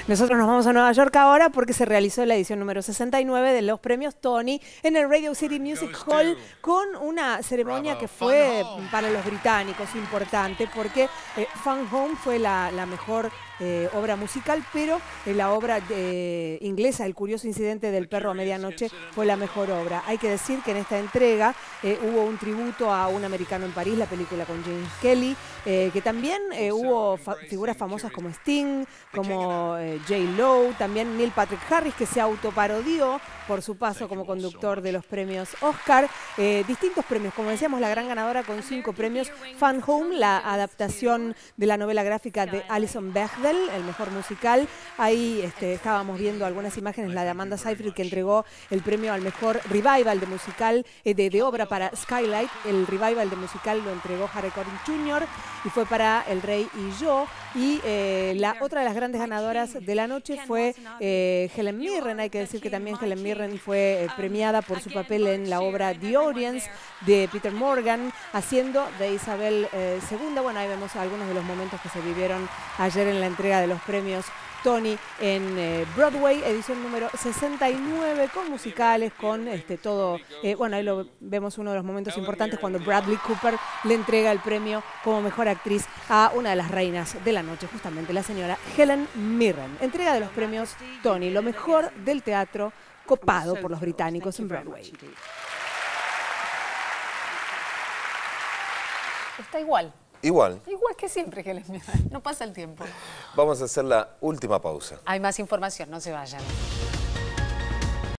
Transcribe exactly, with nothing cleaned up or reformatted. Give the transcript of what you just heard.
Nosotros nos vamos a Nueva York ahora porque se realizó la edición número sesenta y nueve de los premios Tony en el Radio City Music Hall con una ceremonia que fue para los británicos importante porque eh, Fun Home fue la, la mejor eh, obra musical, pero eh, la obra eh, inglesa, El curioso incidente del perro a medianoche, fue la mejor obra. Hay que decir que en esta entrega eh, hubo un tributo a Un americano en París, la película con James Kelly, eh, que también eh, hubo fa figuras famosas como Sting, como eh, J Lo, también Neil Patrick Harris, que se autoparodió por su paso como conductor de los premios Oscar. Eh, distintos premios, como decíamos, la gran ganadora con cinco premios, Fun Home, la adaptación de la novela gráfica de Alison Bechdel, el mejor musical. Ahí este, estábamos viendo algunas imágenes, la de Amanda Seyfried, que entregó el premio al mejor revival de musical, eh, de, de obra para Skylight. El revival de musical lo entregó Harry Connick junior y fue para El Rey y Yo. Y eh, la otra de las grandes ganadoras de la noche fue eh, Helen Mirren. Hay que decir que también Helen Mirren fue eh, premiada por su papel en la obra The Audience de Peter Morgan, haciendo de Isabel eh, segunda. Bueno, ahí vemos algunos de los momentos que se vivieron ayer en la entrega de los premios Tony en eh, Broadway, edición número sesenta y nueve, con musicales, con este todo. Eh, bueno, ahí lo vemos, uno de los momentos importantes cuando Bradley Cooper le entrega el premio como mejor actriz a una de las reinas de la noche, justamente la señora Helen Mirren. Entrega de los premios Tony, lo mejor del teatro copado por los británicos en Broadway. Está igual. Igual. Igual que siempre, Helen Mirren. No pasa el tiempo. Vamos a hacer la última pausa. Hay más información, no se vayan.